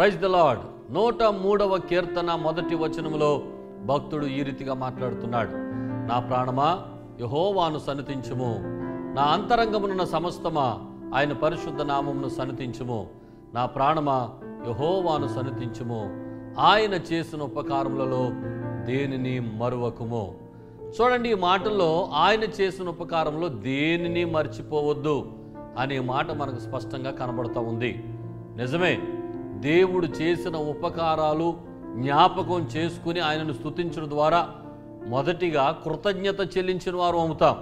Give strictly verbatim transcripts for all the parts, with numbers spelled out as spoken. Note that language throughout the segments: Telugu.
Praise the lord. నూట మూడవ కీర్తన మొదటి వచనములో భక్తుడు ఈ రీతిగా మాట్లాడుతున్నాడు. నా ప్రాణమా యెహోవాను సన్నిధించుము, నా అంతరంగమునున్న సమస్తమా ఆయన పరిశుద్ధ నామమును సన్నిధించుము. నా ప్రాణమా యెహోవాను సన్నిధించుము, ఆయన చేసిన ఉపకారములలో దేనిని మరువకుము. చూడండి, ఈ మాటల్లో ఆయన చేసిన ఉపకారంలో దేనిని మర్చిపోవద్దు అనే మాట మనకు స్పష్టంగా కనబడుతూ ఉంది. నిజమే, దేవుడు చేసిన ఉపకారాలు జ్ఞాపకం చేసుకుని ఆయనను స్తుతించడం ద్వారా మొదటిగా కృతజ్ఞత చెల్లించిన వారు అవుతాం.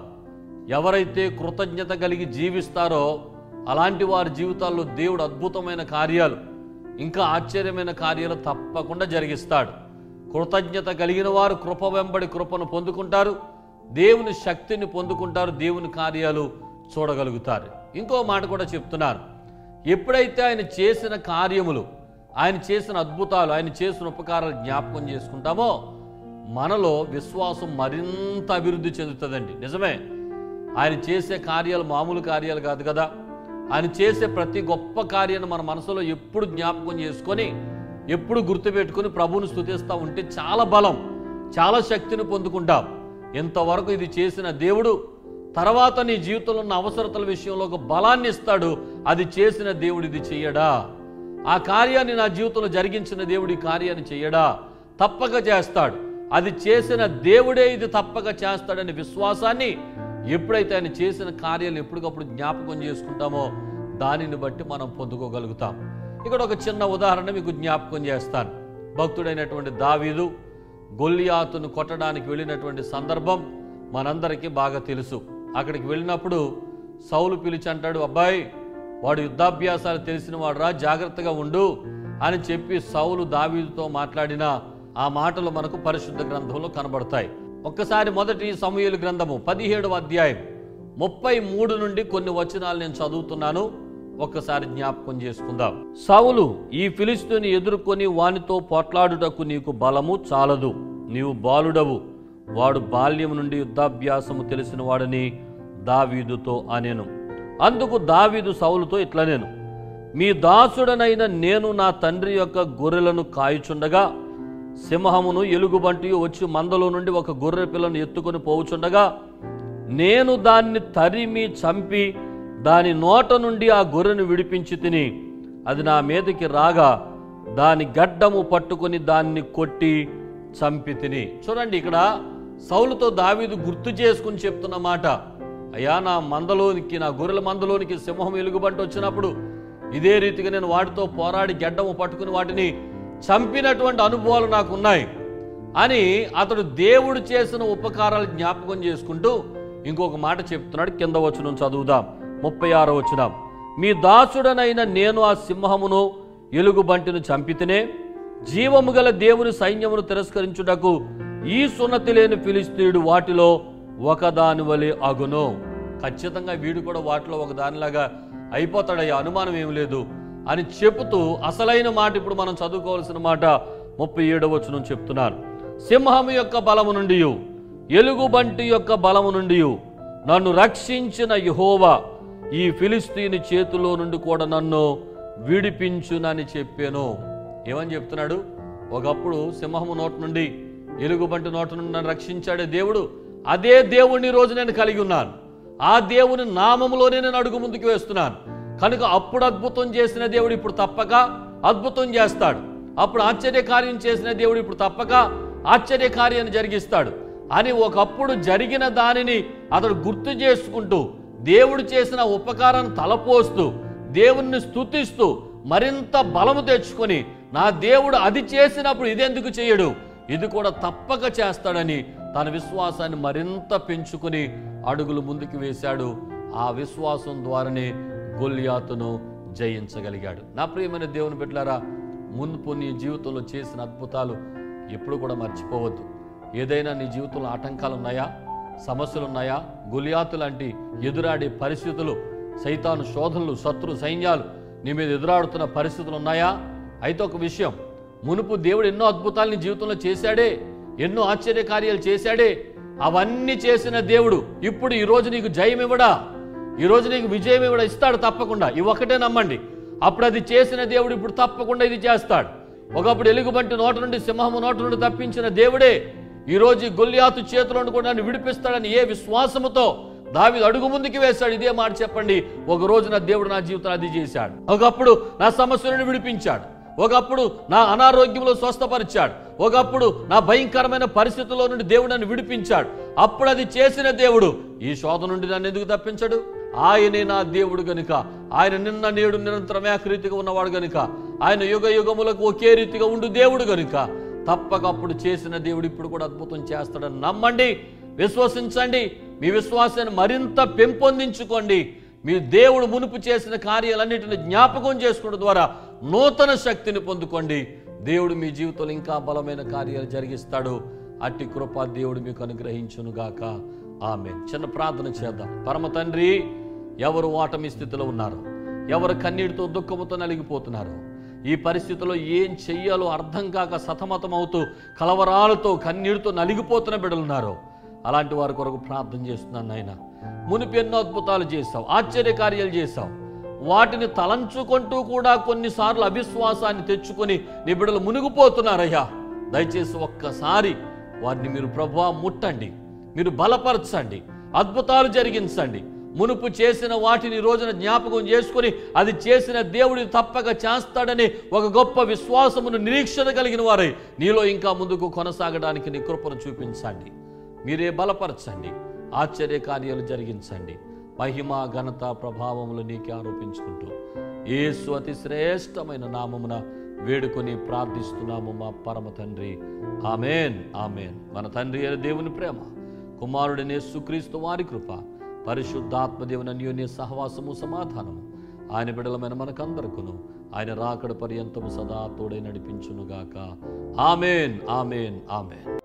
ఎవరైతే కృతజ్ఞత కలిగి జీవిస్తారో అలాంటి వారి జీవితాల్లో దేవుడు అద్భుతమైన కార్యాలు, ఇంకా ఆశ్చర్యమైన కార్యాలు తప్పకుండా జరిగిస్తాడు. కృతజ్ఞత కలిగిన వారు కృప వెంబడి కృపను పొందుకుంటారు, దేవుని శక్తిని పొందుకుంటారు, దేవుని కార్యాలు చూడగలుగుతారు. ఇంకో మాట కూడా చెప్తున్నారు, ఎప్పుడైతే ఆయన చేసిన కార్యములు, ఆయన చేసిన అద్భుతాలు, ఆయన చేసిన ఉపకారాలు జ్ఞాపకం చేసుకుంటామో మనలో విశ్వాసం మరింత అభివృద్ధి చెందుతుందండి. నిజమే, ఆయన చేసే కార్యాలు మామూలు కార్యాలు కాదు కదా. ఆయన చేసే ప్రతి గొప్ప కార్యాన్ని మన మనసులో ఎప్పుడు జ్ఞాపకం చేసుకొని ఎప్పుడు గుర్తుపెట్టుకుని ప్రభువుని స్తుతిస్తూ ఉంటే చాలా బలం, చాలా శక్తిని పొందుకుంటాం. ఇంతవరకు ఇది చేసిన దేవుడు తర్వాత నీ జీవితంలో ఉన్న అవసరతల విషయంలో ఒక బలాన్ని ఇస్తాడు. అది చేసిన దేవుడు ఇది చెయ్యడా? ఆ కార్యాన్ని నా జీవితంలో జరిగించిన దేవుడు ఈ కార్యాన్ని చెయ్యడా? తప్పక చేస్తాడు. అది చేసిన దేవుడే ఇది తప్పక చేస్తాడనే విశ్వాసాన్ని ఎప్పుడైతే ఆయన చేసిన కార్యాలు ఎప్పటికప్పుడు జ్ఞాపకం చేసుకుంటామో దానిని బట్టి మనం పొందుకోగలుగుతాం. ఇక్కడ ఒక చిన్న ఉదాహరణ మీకు జ్ఞాపకం చేస్తాను. భక్తుడైనటువంటి దావీదు గొల్లియాతును కొట్టడానికి వెళ్ళినటువంటి సందర్భం మనందరికీ బాగా తెలుసు. అక్కడికి వెళ్ళినప్పుడు సౌలు పిలిచి అంటాడు, అబ్బాయి వాడు యుద్ధాభ్యాసాలు తెలిసిన వాడు రా, జాగ్రత్తగా ఉండు అని చెప్పి సౌలు దావీదుతో మాట్లాడిన ఆ మాటలు మనకు పరిశుద్ధ గ్రంథంలో కనబడతాయి. ఒక్కసారి మొదటి సమూయేలు గ్రంథము పదిహేడవ అధ్యాయం ముప్పై మూడు నుండి కొన్ని వచనాలు నేను చదువుతున్నాను, ఒక్కసారి జ్ఞాపకం చేసుకుందాం. సౌలు, ఈ ఫిలిష్తీయుని ఎదుర్కొని వానితో పోట్లాడుటకు నీకు బలము చాలదు, నీవు బాలుడవు, వాడు బాల్యం నుండి యుద్ధాభ్యాసము తెలిసిన వాడని దావీదుతో అనెను. అందుకు దావీదు సౌలుతో ఇట్లనేను, మీ దాసుడనైన నేను నా తండ్రి యొక్క గొర్రెలను కాయుచుండగా సింహమును ఎలుగుబంటి వచ్చి మందలో నుండి ఒక గొర్రె పిల్లను ఎత్తుకొని పోవుచుండగా నేను దాన్ని తరిమి చంపి దాని నోట నుండి ఆ గొర్రెను విడిపించి తిని అది నా మీదకి రాగా దాని గడ్డము పట్టుకొని దాన్ని కొట్టి చంపి తిని. చూడండి, ఇక్కడ సౌలుతో దావీదు గుర్తు చేసుకుని చెప్తున్న మాట, అయ్యా నా మందలోనికి, నా గొర్రెల మందలోనికి సింహం ఎలుగుబంటి వచ్చినప్పుడు ఇదే రీతిగా నేను వాటితో పోరాడి గడ్డము పట్టుకుని వాటిని చంపినటువంటి అనుభవాలు నాకు ఉన్నాయి అని అతడు దేవుడు చేసిన ఉపకారాలు జ్ఞాపకం చేసుకుంటూ ఇంకొక మాట చెప్తున్నాడు. కింద వచనం చదువుదాం, ముప్పై ఆరో వచనం. మీ దాసుడనైన నేను ఆ సింహమును ఎలుగుబంటిని చంపితేనే జీవము గల దేవుని సైన్యమును తిరస్కరించుటకు ఈ సున్నతి లేని ఫిలిష్తీయుడు వాటిలో ఒకదాని వలె అగును. ఖచ్చితంగా వీడు కూడా వాటిలో ఒక దానిలాగా అయిపోతాడయ్యా, అనుమానం ఏమి లేదు అని చెబుతూ అసలైన మాట ఇప్పుడు మనం చదువుకోవాల్సిన మాట ముప్పై ఏడవ వచనం చెప్తున్నారు. సింహము యొక్క బలము నుండి, ఎలుగుబంటి యొక్క బలము నుండి నన్ను రక్షించిన యెహోవా ఈ ఫిలిష్తీయుని చేతిలో నుండి కూడా నన్ను విడిపించునని చెప్పాను. ఏమని చెప్తున్నాడు? ఒకప్పుడు సింహము నోటి నుండి, ఎలుగుబంటి నోటి నుండి నన్ను రక్షించాడే దేవుడు, అదే దేవుడిని రోజు నేను కలిగి ఉన్నాను. ఆ దేవుని నామములోనే నేను అడుగు ముందుకు వేస్తున్నాను కనుక అప్పుడు అద్భుతం చేసిన దేవుడు ఇప్పుడు తప్పక అద్భుతం చేస్తాడు. అప్పుడు ఆశ్చర్యకార్యం చేసిన దేవుడు ఇప్పుడు తప్పక ఆశ్చర్యకార్యాన్ని జరిగిస్తాడు అని ఒకప్పుడు జరిగిన దానిని అతడు గుర్తు చేసుకుంటూ దేవుడు చేసిన ఉపకారాన్ని తలపోస్తూ దేవుణ్ణి స్తుతిస్తూ మరింత బలము తెచ్చుకొని నా దేవుడు అది చేసినప్పుడు ఇదెందుకు చేయడు, ఇది కూడా తప్పక చేస్తాడని తన విశ్వాసాన్ని మరింత పెంచుకుని అడుగులు ముందుకు వేశాడు. ఆ విశ్వాసం ద్వారానే గొల్లియాతును జయించగలిగాడు. నా ప్రియమైన దేవుని బిడ్డలారా, మునుపు నీ జీవితంలో చేసిన అద్భుతాలు ఎప్పుడు కూడా మర్చిపోవద్దు. ఏదైనా నీ జీవితంలో ఆటంకాలు ఉన్నాయా, సమస్యలు ఉన్నాయా, గొల్లియాతు లాంటి ఎదురాడే పరిస్థితులు, సైతాను శోధనలు, శత్రు సైన్యాలు నీ మీద ఎదురాడుతున్న పరిస్థితులు ఉన్నాయా? అయితే ఒక విషయం, మునుపు దేవుడు ఎన్నో అద్భుతాలు నీ జీవితంలో చేశాడే, ఎన్నో ఆశ్చర్య కార్యాలు చేశాడే. అవన్నీ చేసిన దేవుడు ఇప్పుడు ఈరోజు నీకు జయం ఇవ్వడా? ఈరోజు నీకు విజయం ఇవ్వడా? ఇస్తాడు తప్పకుండా. ఇవి ఒకటే నమ్మండి, అప్పుడు అది చేసిన దేవుడు ఇప్పుడు తప్పకుండా ఇది చేస్తాడు. ఒకప్పుడు ఎలుగుబంటి నోట నుండి సింహము నోట నుండి తప్పించిన దేవుడే ఈరోజు గొల్లియాతు చేతిలో నుండి కూడా నన్ను విడిపిస్తాడని ఏ విశ్వాసముతో దావీదు అడుగు ముందుకు వేశాడు. ఇదే మాట చెప్పండి. ఒక రోజు నా దేవుడు నా జీవితం అది చేశాడు. ఒకప్పుడు నా సమస్యలను విడిపించాడు. ఒకప్పుడు నా అనారోగ్యంలో స్వస్థపరిచాడు. ఒకప్పుడు నా భయంకరమైన పరిస్థితుల్లో నుండి దేవుడు నన్ను విడిపించాడు. అప్పుడు అది చేసిన దేవుడు ఈ శోధ నుండి నన్ను ఎందుకు తప్పించడు? ఆయనే నా దేవుడు గనుక, ఆయన నిన్న నేడు నిరంతరం ఏకరీతిగా ఉన్నవాడు గనుక, ఆయన యుగ యుగములకు ఒకే రీతిగా ఉండు దేవుడు గనుక తప్పకప్పుడు చేసిన దేవుడు ఇప్పుడు కూడా అద్భుతం చేస్తాడని నమ్మండి, విశ్వసించండి. మీ విశ్వాసాన్ని మరింత పెంపొందించుకోండి. మీ దేవుడు మునుపు చేసిన కార్యాలన్నిటిని జ్ఞాపకం చేసుకోవడం ద్వారా నూతన శక్తిని పొందుకోండి. దేవుడు మీ జీవితంలో ఇంకా బలమైన కార్యాలు జరిగిస్తాడు. అట్టి కృప దేవుడు మీకు అనుగ్రహించునుగాక. ఆమేన్. చిన్న ప్రార్థన చేద్దాం. పరమ తండ్రి, ఎవరు ఓటమి స్థితిలో ఉన్నారో, ఎవరు కన్నీటితో దుఃఖముతో నలిగిపోతున్నారో, ఈ పరిస్థితిలో ఏం చెయ్యాలో అర్థం కాక సతమతమవుతూ కలవరాలతో కన్నీటితో నలిగిపోతున్న బిడ్డలున్నారో అలాంటి వారి కొరకు ప్రార్థన చేస్తున్నాను నాయన. మునిపి ఎన్నో అద్భుతాలు చేశావు, ఆశ్చర్యకార్యాలు చేశావు. వాటిని తలంచుకుంటూ కూడా కొన్నిసార్లు అవిశ్వాసాన్ని తెచ్చుకొని నీ బిడ్డలు మునిగిపోతున్నారయ్యా. దయచేసి ఒక్కసారి వారిని మీరు ప్రభువా ముట్టండి, మీరు బలపరచండి, అద్భుతాలు జరిగించండి. మునుపు చేసిన వాటిని రోజున జ్ఞాపకం చేసుకుని అది చేసిన దేవుడి తప్పక చేస్తాడని ఒక గొప్ప విశ్వాసమును నిరీక్షణ కలిగిన వారై నీలో ఇంకా ముందుకు కొనసాగడానికి నీ కృపను చూపించండి. మీరే బలపరచండి, ఆశ్చర్య కార్యాలు జరిగించండి. మహిమ ఘనత ప్రభావములు నీకే ఆరోపించుకుంటూ యేసు అతి శ్రేష్టమైన నామమున వేడుకొని ప్రార్థిస్తున్నాము మా పరమ తండ్రి. ఆమేన్, ఆమేన్. మన తండ్రి అయిన దేవుని ప్రేమ, కుమారుడైన యేసుక్రీస్తు వారి కృప, పరిశుద్ధాత్మ దేవుని అన్యోన్య సహవాసము సమాధానము ఆయన బిడ్డలమైన మనకందరకును ఆయన రాకడ పర్యంతము సదా తోడై నడిపించునుగాక. ఆమేన్, ఆమేన్, ఆమేన్.